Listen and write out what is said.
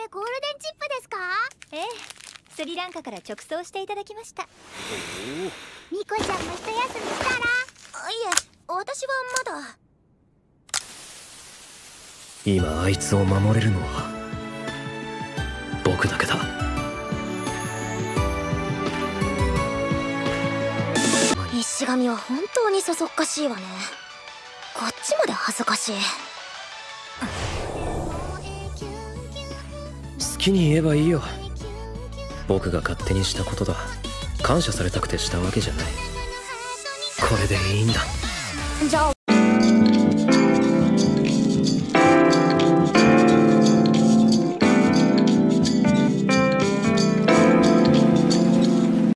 ゴールデンチップですか？ ええ、スリランカから直送していただきました。 ミコちゃんも一休みしたら？いえ、私はまだ。 今あいつを守れるのは僕だけだ。 石神は本当にそそっかしいわね。こっちまで恥ずかしい。 好きに言えばいいよ。僕が勝手にしたことだ。感謝されたくてしたわけじゃない。これでいいんだ。 じゃあ